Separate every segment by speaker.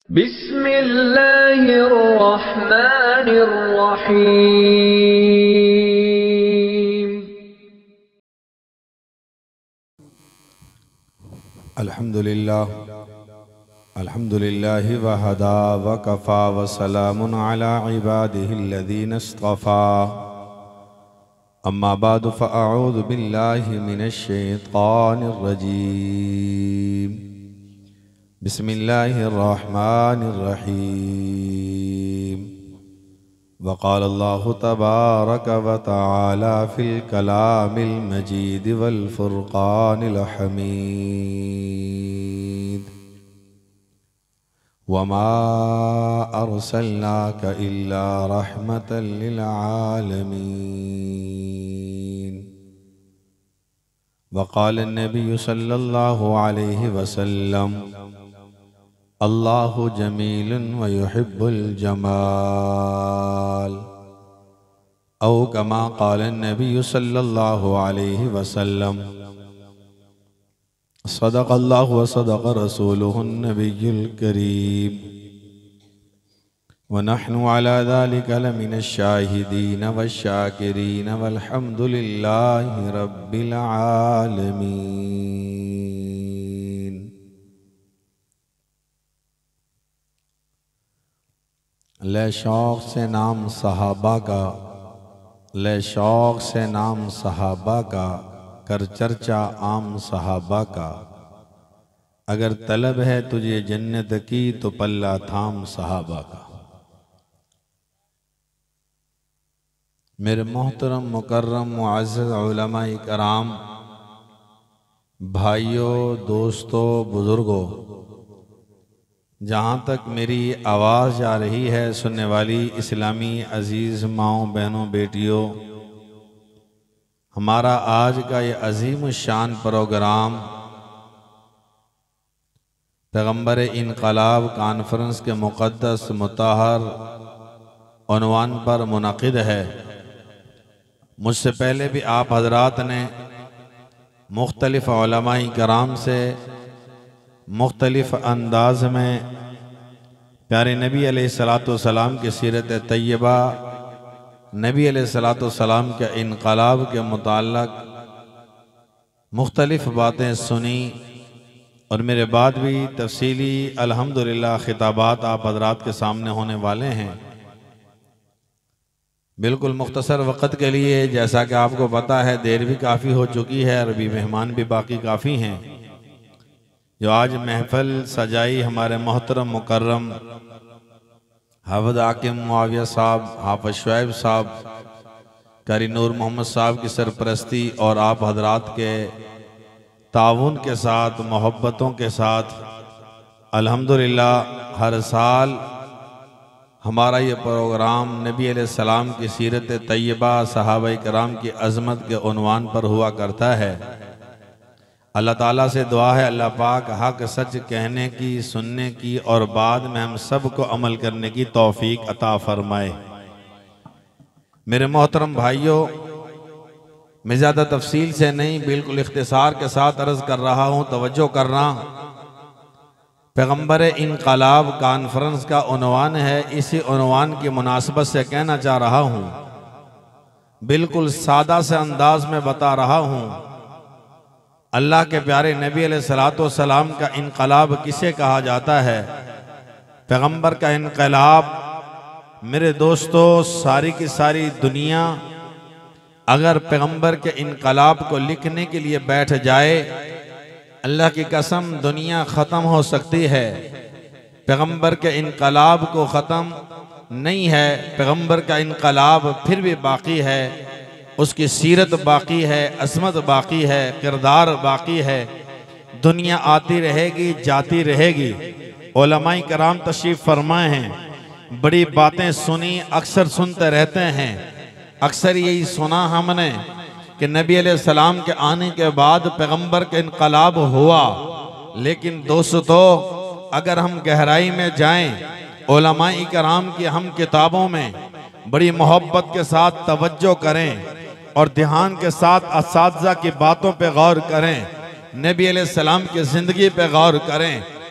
Speaker 1: बिस्मिल्लाहिर्रहमानिर्रहीम।
Speaker 2: अल्हम्दुलिल्लाहि वहदा वकफ़ा वसलामुन अला इबादिहिल्लज़ीना इस्तफ़ा। अम्मा बादु फ़अऊज़ु बिल्लाहि मिनश्शैतानिर्रजीम। बिस्मिल्लाहिर्रहमानिर्रहीम। वक़ाल अल्लाहु तबारक व तआला फ़िल कलामिल मजीद वल फ़ुरक़ानिल हमीद। वमा अर्सलनाक इल्ला रहमतल लिल आलमीन। वक़ाल नबी सल्लल्लाहु अलैहि वसल्लम अल्लाहु जमीलुन व युहिब्बुल जमाल। औ कमा क़ाल नबी सल्लल्लाहु अलैहि वसल्लम सदक़ल्लाहु व सदक़ रसूलुहुन नबियुल करीम। व नहनु अला ज़ालिका लमिनश शाहिदीन वश्शाकिरीन वल्हम्दुलिल्लाहि रब्बिल आलमीन। ले शौक़ से नाम सहाबा का, ले शौक़ से नाम सहाबा का, कर चर्चा आम सहाबा का। अगर तलब है तुझे जन्नत की तो पल्ला थाम सहाबा का। मेरे मोहतरम मुकर्रम मुअज़्ज़ज़ उलमाए कराम, भाइयों, दोस्तों, बुजुर्गों, जहाँ तक मेरी आवाज़ जा रही है सुनने वाली इस्लामी अज़ीज़ माओं, बहनों, बेटियों, हमारा आज का ये अज़ीम शान प्रोग्राम पैगम्बर इनकलाब कॉन्फ्रेंस के मुक़द्दस मुताहर उन्वान पर मुनक़िद है। मुझसे पहले भी आप हज़रात ने मुख्तलिफ़ उलमाए कराम से मुख्तलिफ़ अंदाज में प्यारे नबी अलैहिस्सलातु वस्सलाम की सीरत तय्यबा, नबी अलैहिस्सलातु वस्सलाम के इनकलाब के मुताल्लिक़ मुख्तलिफ़ बातें सुनी और मेरे बाद भी तफसीली अल्हम्दुलिल्लाह खिताबात आप हज़रात के सामने होने वाले हैं। बिल्कुल मुख्तसर वक़्त के लिए, जैसा कि आपको पता है देर भी काफ़ी हो चुकी है, अरबी मेहमान भी बाकी काफ़ी हैं। जो आज महफ़िल सजाई हमारे मोहतरम मुकर्रम हाफ़िज़ हाकिम मुआविया साहब, हाफ़िज़ शुएब साहब, कारी नूर मोहम्मद साहब की सरपरस्ती और आप हज़रात के ताउन के साथ, मोहब्बतों के साथ अल्हम्दुलिल्लाह हर साल हमारा ये प्रोग्राम नबी अलैहिस्सलाम की सीरत तय्यबा, सहाबाए किराम की अज़मत के उन्वान पर हुआ करता है। अल्लाह ताला से दुआ है अल्लाह पाक हक सच कहने की, सुनने की और बाद में हम सब को अमल करने की तौफीक अता फरमाए। मेरे मोहतरम भाइयों, मैं ज़्यादा तफसील से नहीं, बिल्कुल इख्तिसार के साथ अर्ज़ कर रहा हूँ, तवज्जो करना। पैगम्बर इनकलाब कॉन्फ्रेंस का उन्वान है, इसी उन्वान की मुनासबत से कहना चाह रहा हूँ, बिल्कुल सादा से अंदाज में बता रहा हूँ, अल्लाह के प्यारे नबी अलैहिस्सलातु वस्सलाम का इनकलाब किसे कहा जाता है। पैगम्बर का इनकलाब मेरे दोस्तों, सारी की सारी दुनिया अगर पैगम्बर के इनकलाब को लिखने के लिए बैठ जाए, अल्लाह की कसम दुनिया ख़त्म हो सकती है, पैगम्बर के इनकलाब को ख़त्म नहीं है। पैगम्बर का इनकलाब फिर भी बाकी है, उसकी सीरत बाकी है, अज़मत बाकी है, किरदार बाकी है। दुनिया आती रहेगी, जाती रहेगी। उलमाए कराम तशरीफ़ फरमाए हैं, बड़ी बातें सुनी, अक्सर सुनते रहते हैं। अक्सर यही सुना हमने कि नबी अलैहिस्सलाम के आने के बाद पैगम्बर का इनकलाब हुआ, लेकिन दोस्तों अगर हम गहराई में जाएं, उलमाए कराम की हम किताबों में बड़ी मोहब्बत के साथ तवज्जो करें और ध्यान के साथ असातिज़ा की बातों पे गौर करें, नबी अलैहिस्सलाम की ज़िंदगी पे गौर करें,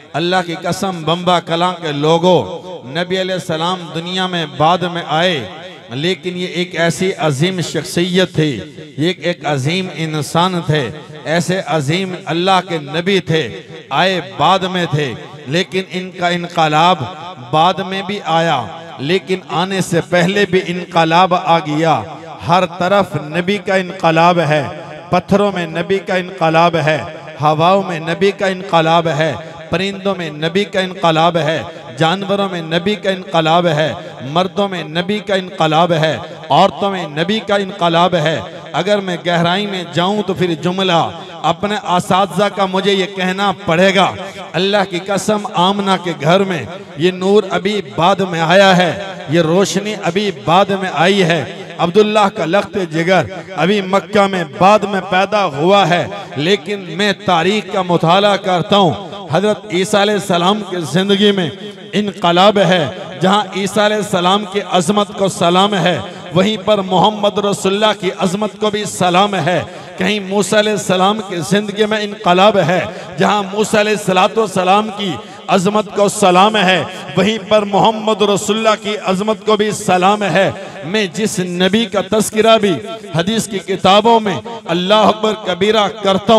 Speaker 2: अल्लाह की कसम बम्बा कलां के लोगों, नबी अलैहिस्सलाम दुनिया में बाद में आए, लेकिन ये एक ऐसी अजीम शख्सियत थी, ये एक अजीम इंसान थे, ऐसे अजीम अल्लाह के नबी थे, आए बाद में थे, लेकिन इनका इनकलाब बाद में भी आया, लेकिन आने से पहले भी इनकलाब आ गया। हर तरफ नबी का इनकलाब है, पत्थरों में नबी का इनकलाब है, हवाओं में नबी का इनकलाब है, परिंदों में नबी का इनकलाब है, जानवरों में नबी का इनकलाब है, मर्दों में नबी का इनकलाब है, औरतों में नबी का इनकलाब है। अगर मैं गहराई में जाऊं तो फिर जुमला अपने असातिज़ा का मुझे ये कहना पड़ेगा, अल्लाह की कसम आमना के घर में ये नूर अभी बाद में आया है, ये रोशनी अभी बाद में आई है। अब्दुल्लाह का लख्त जिगर अभी मक्का में बाद में पैदा हुआ है, लेकिन मैं तारीख का मुताला करता हूँ, हजरत ईसा अलैहिस्सलाम की जिंदगी में इनकलाब है। जहाँ ईसा अलैहिस्सलाम की अजमत को सलाम है, वहीं पर मोहम्मद रसूलुल्लाह की अजमत को भी सलाम है। कहीं मूसा अलैहिस्सलाम की जिंदगी में इनकलाब है, जहाँ मूसा अलैहिस्सलाम की अजमत को सलाम है, वहीं पर मोहम्मद रसूलुल्लाह की अजमत को भी सलाम है। मैं जिस नबी का तस्करा भी हदीस की किताबों में अल्लाह अकबर कबीरा करता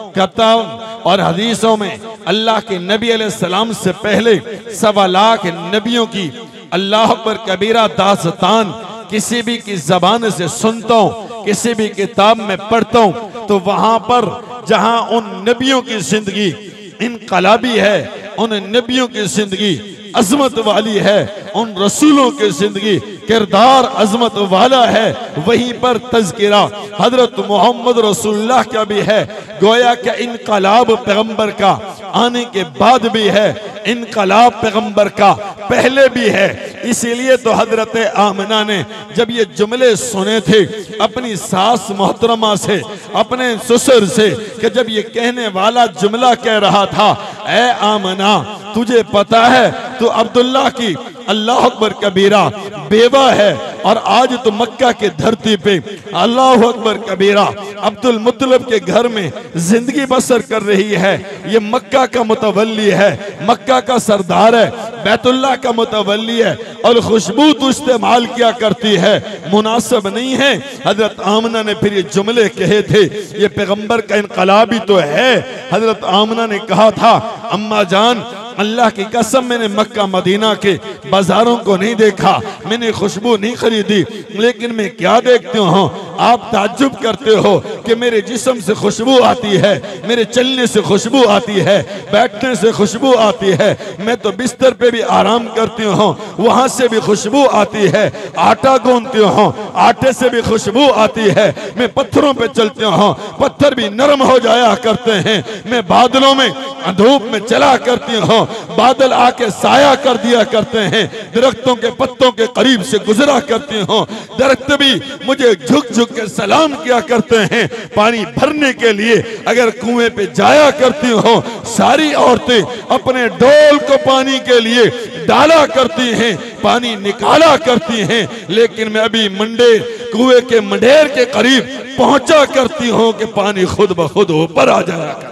Speaker 2: हूँ और हदीसों में अल्लाह के नबी अलैहिस्सलाम से पहले 1.25 लाख नबियों की अल्लाह अकबर कबीरा दास्तान किसी भी की जबान से सुनता हूँ, किसी भी किताब में पढ़ता हूँ, तो वहां पर जहां उन नबियों की जिंदगी इनकलाबी है, उन नबियों की जिंदगी अजमत वाली है, उन रसूलों की जिंदगी किरदार अजमत वाला है, वहीं पर तज़किरा हजरत मोहम्मद रसूलुल्लाह का भी है। गोया क्या इनकलाब पैगंबर का आने के बाद भी है, इनकलाब पैगंबर का पहले भी है। इसीलिए तो हजरत आमना ने जब ये जुमले सुने थे अपनी सास मोहतरमा से, अपने ससुर से, कि जब ये कहने वाला जुमला कह रहा था, ए आमना तुझे पता है तो अब्दुल्लाह की अल्लाह अकबर कबीरा बेवा है, और आज तो मक्का के धरती पे अल्लाह अकबर कबीरा अब्दुल मुत्तलिब के घर में जिंदगी बसर कर रही है। ये मक्का का मुतवल्ली है, मक्का का सरदार है, बैतुल्लाह का मुतवल्ली है, और खुशबू तो इस्तेमाल किया करती है, मुनासिब नहीं है। हजरत आमना ने फिर ये जुमले कहे थे, ये पैगंबर का इनकलाबी तो है। हजरत आमना ने कहा था, अम्मा जान अल्लाह की कसम मैंने मक्का मदीना के बाजारों को नहीं देखा, मैंने खुशबू नहीं खरीदी, लेकिन मैं क्या देखती हूँ, आप ताज्जुब करते हो कि मेरे जिस्म से खुशबू आती है, मेरे चलने से खुशबू आती है, बैठने से खुशबू आती है, मैं तो बिस्तर पे भी आराम करती हूँ, वहां से भी खुशबू आती है, आटा गूंथती हूँ, आटे से भी खुशबू आती है, मैं पत्थरों पे चलती हूँ, पत्थर भी नरम हो जाया करते हैं, मैं बादलों में धूप में चला करती हूँ, बादल आके साया कर दिया करते हैं, दरख्तों के पत्तों के करीब से गुजरा करती हूँ, दरख्त भी मुझे झुक झुक के सलाम किया करते हैं, पानी भरने के लिए अगर कुएं पे जाया करती हूँ, सारी औरतें अपने डोल को पानी के लिए डाला करती हैं, पानी निकाला करती हैं, लेकिन मैं अभी कुएं के मंडेर के करीब पहुंचा करती हूँ कि पानी खुद ब खुद ऊपर आ जाया करता।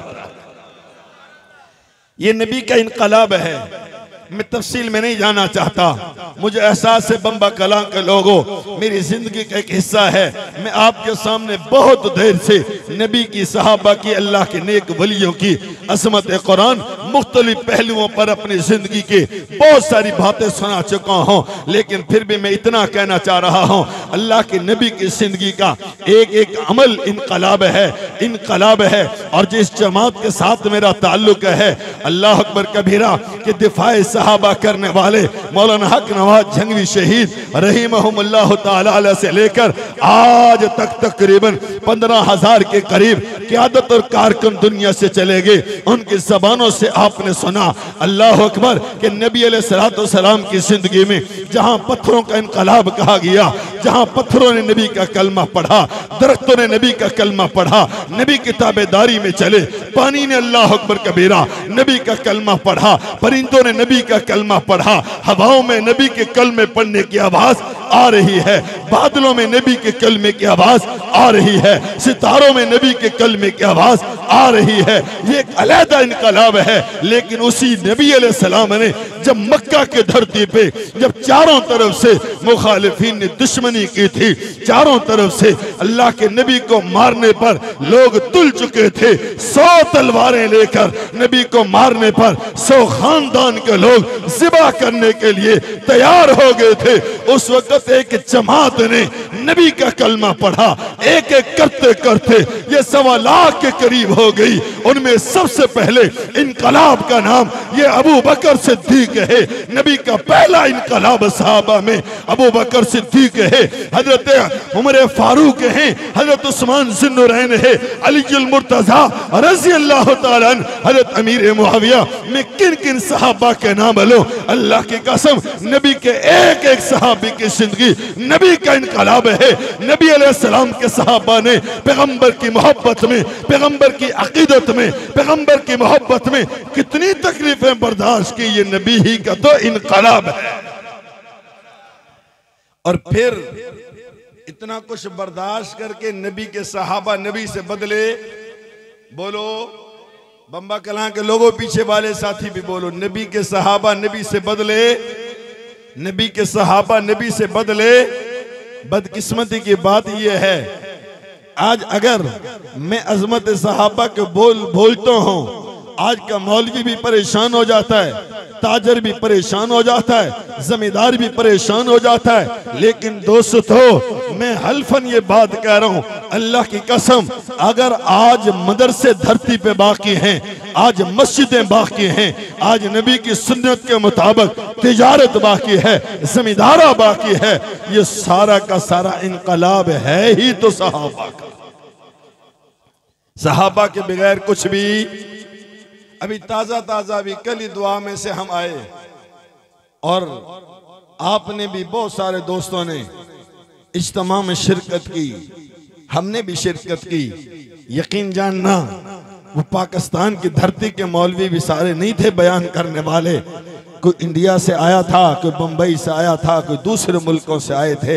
Speaker 2: ये नबी का इनकलाब है। मैं तफसील में नहीं जाना चाहता, मुझे एहसास है बम्बा कलां के लोगों मेरी जिंदगी का एक हिस्सा है। मैं आपके सामने बहुत देर से नबी की, सहाबा की, अल्लाह के नेक वलियों की अज़मत कुरान मुख्तलिफ पहलुओं पर अपनी जिंदगी के बहुत सारी बातें सुना चुका हूँ, लेकिन फिर भी मैं इतना कहना चाह रहा हूँ, अल्लाह के नबी की जिंदगी का एक एक अमल इनकलाब है, इनकलाब है। और जिस जमात के साथ मेरा ताल्लुक है, अल्लाह अकबर कबीरा के दिफाए सहाबा करने वाले मौलाना हक नवाज जंगवी शहीद रहीमहुमुल्लाह ताला से लेकर आज तक तकरीबन 15,000 के करीब क़यादत और कारकुन दुनिया से चले गए। उनकी ज़बानों से आपने सुना अल्लाह अकबर के नबी अलैहिस्सलाम की जिंदगी में जहां पत्थरों का इनकलाब कहा गया,
Speaker 1: जहां पत्थरों ने नबी का कलमा पढ़ा, दरख्तों ने नबी का कलमा पढ़ा, नबी की ताबेदारी में चले, पानी ने अल्लाह अकबर कबीरा नबी का कलमा पढ़ा, परिंदों ने नबी का कलमा पढ़ा, हवाओं में नबी के कलमे पढ़ने की आवाज आ रही है, बादलों में नबी के कलमे की आवाज आ रही है, सितारों में नबी के कलमे की आवाज आ रही है। ये एक अलहदा इनकलाब है। लेकिन उसी नबी अलैहिस्सलाम ने जब मक्का के धरती पे जब चारों तरफ से मुखालिफीन ने दुश्मनी की थी, चारों तरफ से अल्लाह के नबी को मारने पर लोग तुल चुके थे, 100 तलवारें लेकर नबी को मारने पर 100 खानदान के लोग ज़िबा करने के लिए तैयार हो गए थे। उस वक्त एक जमात ने नबी का कलमा पढ़ा, एक एक करते करते ये 1.25 लाख के करीब हो गई। उनमें सबसे पहले इनकलाब का नाम ये अबू बकर सिद्दीक है। नबी का पहला इनकलाब सहाबा में अबू बकर सिद्दीक है, हजरत उमर फारूक हैं, हजरत उस्मान ज़ुन्नुरैन है, अली अल मुर्तज़ा रज़ी अल्लाह तआला अन्हु, हजरत अमीर मुआविया। मैं किन किन सहाबा के नाम लो, अल्लाह की कसम नबी के एक एक सहाबी की जिंदगी नबी का इनकलाब है। नबी अलैहिस्सलाम के सहाबा ने पैगंबर की मोहब्बत में, पैगंबर की अकीदत में, पैगंबर की मोहब्बत में कितनी तकलीफें बर्दाश्त की, ये नबी ही का तो इनकलाब है। और फिर इतना कुछ बर्दाश्त करके नबी के सहाबा नबी से बदले। बोलो बम्बा कलां के लोगों, पीछे वाले साथी भी बोलो, नबी के सहाबा नबी से बदले, नबी के सहाबा नबी से बदले। बदकिस्मती की बात यह है, आज अगर मैं अजमत सहाबा के बोलता हूं, आज का मौलवी भी परेशान हो जाता है, ताजर भी परेशान हो जाता है, जमींदार भी परेशान हो जाता है। लेकिन दोस्तों मैं हल्फन ये बात कह रहा हूं, अल्लाह की कसम, अगर आज मदरसे धरती पे बाकी हैं, आज मस्जिदें बाकी हैं, आज नबी की सुन्नत के मुताबिक तिजारत बाकी है, जमींदारा बाकी है, ये सारा का सारा इनकलाब है ही तो सहाबा का। सहाबा के बगैर कुछ भी। अभी ताजा ताजा भी कल ही दुआ में से हम आए और आपने भी बहुत सारे दोस्तों ने इज्तिमा में शिरकत की, हमने भी शिरकत की। यकीन जानना वो पाकिस्तान की धरती के मौलवी भी सारे नहीं थे बयान करने वाले, कोई इंडिया से आया था, कोई बंबई से आया था, कोई दूसरे मुल्कों से आए थे।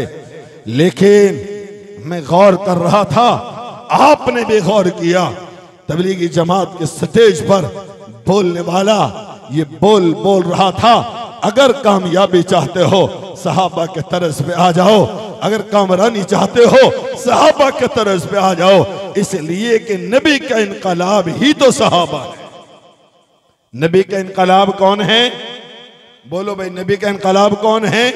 Speaker 1: लेकिन मैं गौर कर रहा था, आपने भी गौर किया, तबलीगी जमात के स्टेज पर बोलने वाला ये बोल रहा था, अगर कामयाबी चाहते हो सहाबा के तरस पे आ जाओ, अगर कामरानी चाहते हो सहाबा के तरस पे आ जाओ, इसलिए कि नबी का इनकलाब ही तो सहाबा है। नबी का इनकलाब कौन है? बोलो भाई, नबी का इनकलाब कौन है?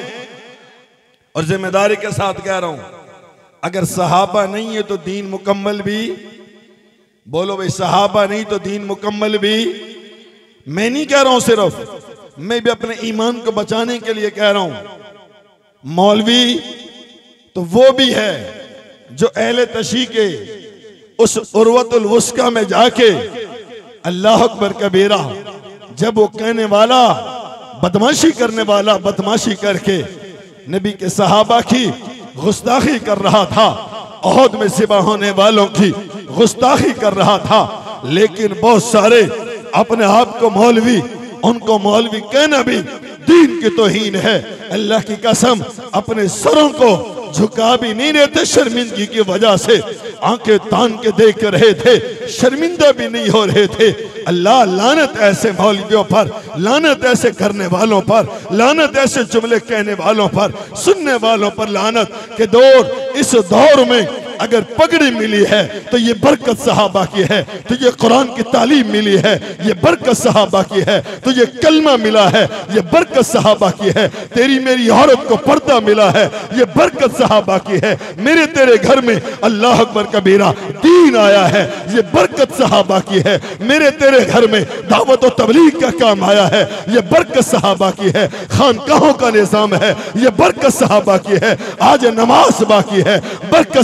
Speaker 1: और जिम्मेदारी के साथ कह रहा हूं, अगर सहाबा नहीं है तो दीन मुकम्मल भी। बोलो भाई, सहाबा नहीं तो दीन मुकम्मल भी। मैं नहीं कह रहा हूं सिर्फ, मैं भी अपने ईमान को बचाने के लिए कह रहा हूं। मौलवी तो वो भी है जो अहले तशी के उस उर्वतुल वुस्का में जाके अल्लाह अकबर कबीरा, जब वो कहने वाला बदमाशी करने वाला बदमाशी करके नबी के सहाबा की गुस्ताखी कर रहा था, ओहद में सिबा होने वालों की गुस्ताखी कर रहा था। लेकिन बहुत सारे अपने आप को मौलवी, उनको मौलवी कहना भी दीन की तौहीन है। अल्लाह की कसम, अपने सरों को झुका भी नहीं रहे थे, शर्मिंदगी की वजह से आंखें तान के देख रहे थे, शर्मिंदा भी नहीं हो रहे थे। अल्लाह लानत ऐसे मौलवियों पर, लानत ऐसे करने वालों पर, लानत ऐसे जुमले कहने वालों पर, सुनने वालों पर लानत के दौर। इस दौर में अगर पगड़ी मिली है तो ये बरकत सहाबा की है, तो ये कुरान की तालीम मिली है, ये बरकत सहाबा की है, तो ये कलमा मिला है, ये बरकत सहाबा की है। तेरी मेरी औरत को पर्दा मिला है, ये बरकत सहाबा की है। मेरे तेरे घर में अल्लाह अकबर कबीरा दीन आया है, ये बरकत सहाबा की है। मेरे तेरे घर में दावत और तबलीग का काम आया है, ये बरकत सहाबा की है। खानकाहों का निजाम है, ये बरकत सहाबा की है। आज नमाज बाकी है, बरकत सहाबा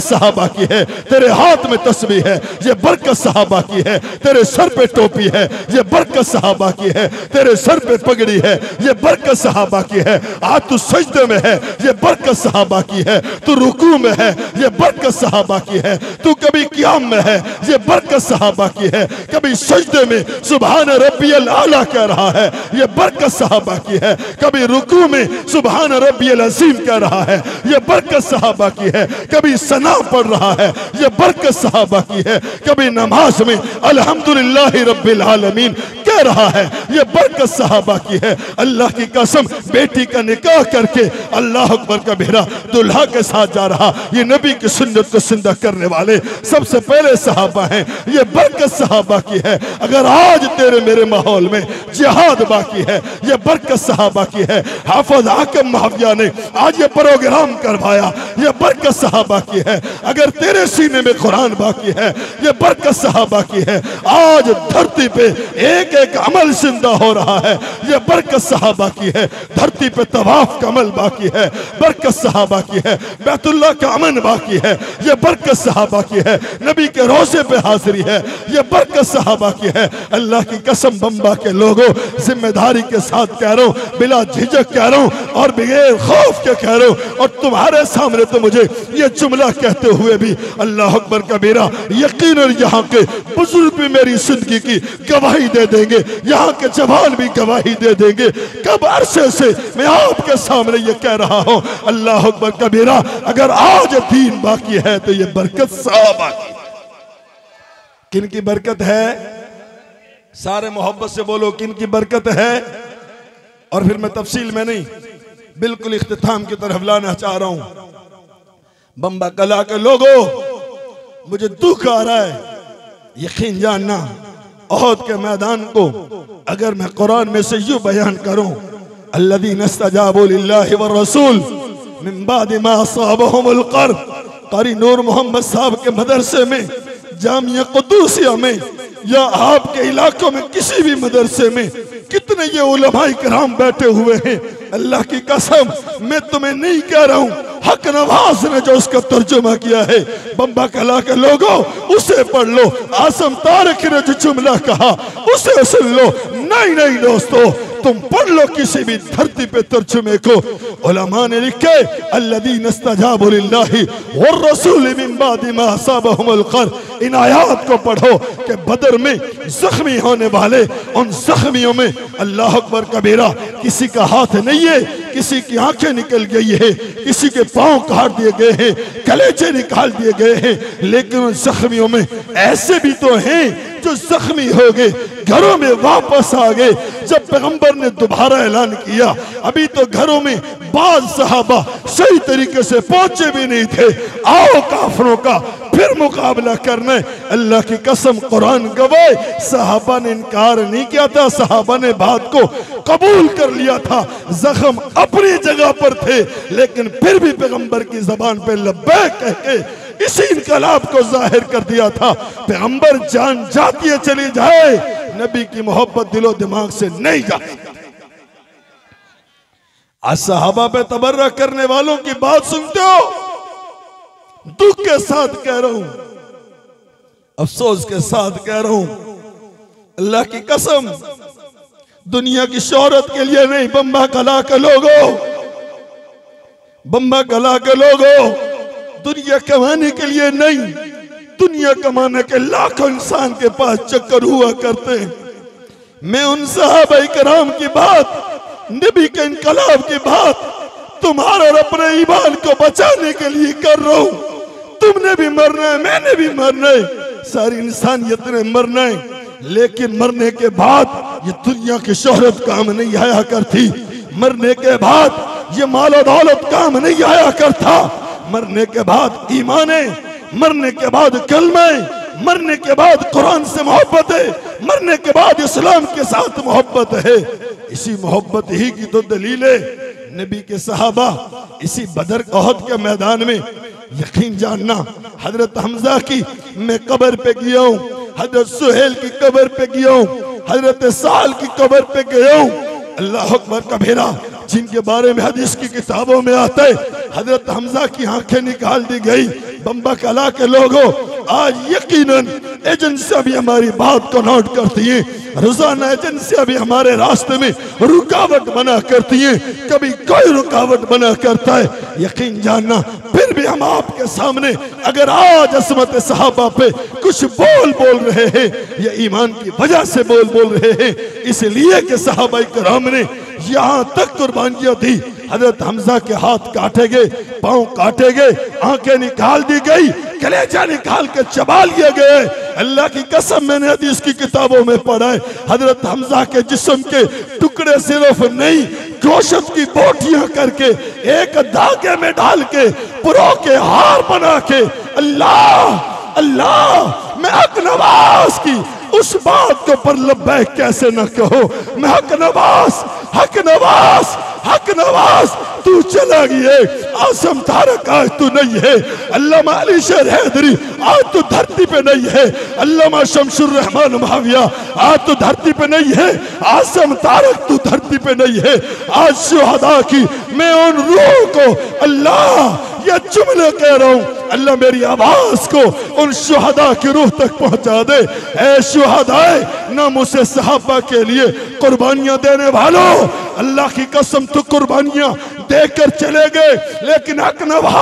Speaker 1: की है, तेरे हाथ में तस्बीह है, ये बरकत सहाबा की है, तेरे सर पे टोपी है, ये बरकत सहाबा की है, तेरे सर पे पगड़ी है, ये बरकत सहाबा की है, आज तू सजदे में है, ये बरकत सहाबा की है, तू रुकू में है, ये बरकत सहाबा की है, तू कभी क़ियाम में है, ये बरकत सहाबा की है, कभी सजदे में सुभान रब्बियल आला कह रहा है, ये बरकत सहाबा की है, कभी रुकू में सुभान रब्बियल अज़ीम कह रहा है, ये बरकत सहाबा की है, कभी सना पढ़ रहा है, ये बरकत सहाबा की है, कभी नमाज में अल्हम्दुलिल्लाहि रब्बिल आलमीन कह रहा है, ये बरकत सहाबा की है। अल्लाह की कसम, बेटी का निकाह करके अल्लाह अकबर कबीरा दुल्हा के साथ जा रहा, ये नबी की सुन्नत को जिंदा करने वाले सबसे पहले सहाबा हैं, ये बरकत सहाबा की है। अगर आज तेरे मेरे माहौल में जिहाद बाकी है, ये बरकत सहाबा की है। हाफिज हाकिम महविया ने आज ये प्रोग्राम करवाया, ये बरकत सहाबा की है। अगर तेरे सीने में कुरान बाकी है, ये बरकत सहाबा की है। आज धरती पे एक एक अमल जिंदा हो रहा है, ये बरकत सहाबा की है। धरती पे तवाफ का अमल बाकी है, बरकत सहाबा की है। बैतुल्लाह का अमन बाकी है, ये बरकत सहाबा की है। नबी के रोज़े पे हाजिरी है, ये बरकत सहाबा की है। अल्लाह की कसम बम्बा के लोगों, जिम्मेदारी के साथ कह रहा हूँ, बिला झिझक कह रहा हूँ और बगैर खौफ के कह रहा हूँ। और तुम्हारे सामने तो मुझे ये जुमला कहते हुए भी अल्लाह अकबर कबीरा यकीनन यहाँ के बुजुर्ग भी मेरी जिंदगी की गवाही दे देंगे, यहाँ के जवान भी गवाही दे देंगे। कब अरसे से मैं आपके सामने ये कह रहा हूँ, अल्लाह अकबर कबीरा, अगर आज दीन बाकी है तो ये बरकत सहाबा की। किन की बरकत है? सारे मोहब्बत से बोलो, किन की बरकत है? और फिर मैं तफसील में नहीं, बिल्कुल इख्तिताम की तरफ लाना चाह रहा हूं। बम्बा कला के लोगों, मुझे दुख आ रहा है, यकीन जानना ओहद के मैदान को अगर मैं कुरान में से यूं बयान करूं, अल्लज़ीना इस्तजाबू लिल्लाहि व रसूल मिन बादि मा असाबहुमुल क़र्ह, कारी नूर मोहम्मद साहब के मदरसे में, जामिया कुदूसिया में या आपके इलाकों में किसी भी मदरसे में कितने ये उलमाए किराम बैठे हुए हैं। अल्लाह की कसम, मैं तुम्हें नहीं कह रहा हूँ, हक नवाज ने जो उसका तर्जुमा किया है, बम्बा कला के लोगों उसे पढ़ लो। आसम तारक ने जो जुमला कहा उसे सुन लो। नहीं नहीं दोस्तों, तुम पढ़ लो किसी भी धरती पे तर्जुमे को। उलमा ने लिखे, अल्लज़ीना इस्तजाबू लिल्लाहि वर रसूल मिन बादि मा असाबहुमुल क़र्ह। इन आयात को पढ़ो कि बदर में जख्मी होने वाले उन जख्मियों में अल्लाह अकबर कबीरा किसी का हाथ नहीं है, किसी की आंखें निकल गई है, किसी के पांव काट दिए गए हैं, कलेजे निकाल दिए गए हैं, लेकिन उन जख्मियों में ऐसे भी तो हैं जो जख्मी हो गए, घरों में वापस आ गए। जब पैगंबर ने दोबारा ऐलान किया, अभी तो घरों में बाज सहाबा सही तरीके से पहुंचे भी नहीं थे, आओ काफिरों का फिर मुकाबला करने। अल्लाह की कसम, कुरान गवाह, सहाबा ने इनकार नहीं किया था, सहाबा ने बात को कबूल कर लिया था। जख्म अपनी जगह पर थे, लेकिन फिर भी पैगंबर की जबान पे लब्बैक कह के इसी इनकलाब को जाहिर कर दिया था। पैगंबर जान जाती है चली जाए, नबी की मोहब्बत दिलो दिमाग से नहीं जाती। आज सहाबा पे तबर्रा करने वालों की बात सुनते हो, दुख के साथ कह रहा हूं, अफसोस के साथ कह रहा हूं, अल्लाह की कसम, दुनिया की शोहरत के लिए नहीं, बम्बा कला के लोगों, बम्बा कला के लोगों, दुनिया कमाने के लिए नहीं, दुनिया कमाने के लाखों इंसान के पास चक्कर हुआ करते हैं। मैं उन सहाबा किराम की बात, नबी के इनकलाब की बात तुम्हारे और अपने ईमान को बचाने के लिए कर रहा हूं। तुमने भी मरना है, मैंने भी मरना है, सारी इंसानियत ने मरना है, लेकिन मरने के बाद ये दुनिया की शोहरत काम नहीं आया करती, मरने के बाद ये माल दौलत काम नहीं आया करता, मरने के बाद ईमान है, मरने के बाद कलमा, मरने के बाद कुरान से मोहब्बत है, मरने के बाद इस्लाम के साथ मोहब्बत है। इसी मोहब्बत ही की तो दलील है नबी के सहाबा इसी बदर ओहद के मैदान में। यकीन जानना, हजरत हमजा की मैं कब्र पे गया हूँ, हजरत सुहेल की कब्र पे गया हूँ, हजरत साल की कब्र पे गया हूँ। अल्लाह अकबर कबीरा, जिनके बारे में हदीस की किताबों में आता है हजरत हमजा की आंखें निकाल दी गई, बम्बा कला के लोगों, आज यकीनन एजेंसियां भी हमारी बात को नोट करती हैं, रोजाना एजेंसियां भी हमारे रास्ते में रुकावट बना करती हैं, कभी कोई रुकावट बना करता है। यकीन जानना, फिर भी हम आपके सामने अगर आज असमत सहाबा पे कुछ बोल रहे हैं, ये ईमान की वजह से बोल रहे हैं, इसलिए कि सहाबा किराम ने यहाँ तक कुर्बानियां दी। हजरत हमजा के हाथ काटे गए, पांव काटे गए, आंखें निकाल दी गई, कलेजा निकाल के चबा लिए गए। अल्लाह की कसम, मैंने हदीस की किताबों में पढ़ा है, हजरत हमजा के जिस्म के टुकड़े सिर्फ नहीं, गोश्त की बोटियां करके एक धागे में डाल के पुरों के हार बना के अल्लाह अल्लाह मैं हक नवाज की उस बात को पर लब्बैक कैसे न कहो। मैं हक नवाज तू चला गया, आसम तारक आज तू नहीं है, अल्लामा अली शेर हैदरी आज तू धरती पे नहीं है, अल्लामा शमशुर रहमान महाविया आज तू धरती पे नहीं है, आसम तारक तू धरती पे नहीं है। आज शुहदा की मैं उन रूह को अल्लाह ये जुमले कह रहा हूं, अल्लाह मेरी आवाज को उन शुहदा की रूह तक पहुंचा दे। ऐ शुहदाए नामुसे सहाबा के लिए कुर्बानियां देने वालों, अल्लाह की कसम तू कुर्बानियां देकर चले गए, लेकिन हक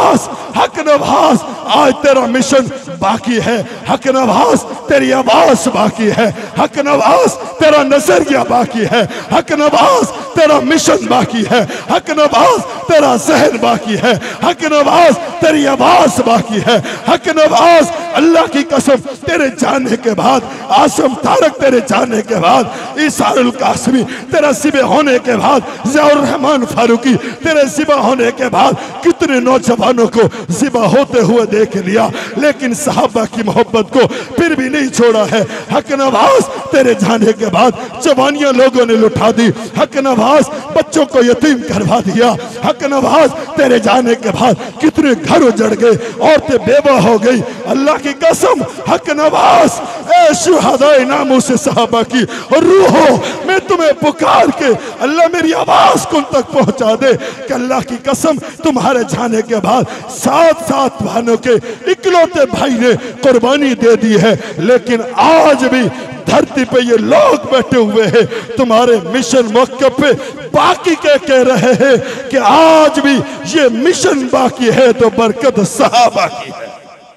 Speaker 1: नवाज आज तेरा मिशन बाकी है, हक नवाज तेरी आवाज बाकी है, हक नवाज तेरा नजरिया बाकी है, हक नवाज तेरा मिशन बाकी है, हक नवाज तेरा जहन बाकी है, हक नवाज तेरी आवाज बाकी है, हक नवाज अल्लाह की कसम तेरे जाने के बाद, आसम तारक तेरे जाने के बाद, ईसारुल कासमी तेरा सिबे होने के बाद, ज़ियाउर रहमान फारूकी तेरे सिबा होने के बाद, कितने नौजवानों को सिबा होते हुए देख लिया, लेकिन सहाबा की मोहब्बत को फिर भी नहीं छोड़ा है। हक नवाज तेरे जाने के बाद जवानियां लोगों ने लुटा दी, हक नवाज बच्चों को यतीम करवा दिया, हक नवाज तेरे जाने के बाद कितने घर उजड़ गए, औरतें बेवा हो गई। अल्लाह की कसम हक नवाज ऐ शुहदाए नामुसे सहाबा की रूहो, मैं तुम्हें पुकार के अल्लाह मेरी आवाज कुल तक पहुंचा दे कि अल्लाह की कसम तुम्हारे जाने के बाद 7 भाइयों के इकलौते भाई ने कुर्बानी दे दी है, लेकिन आज भी धरती पे ये लोग बैठे हुए हैं तुम्हारे मिशन मौके पे बाकी के कह रहे हैं कि आज भी ये मिशन बाकी है, तो बरकत सहाबा की है।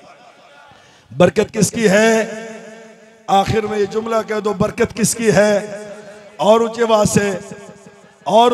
Speaker 1: बरकत किसकी है? आखिर में ये जुमला कह दो, बरकत किसकी है? और ऊंचे आवाज से और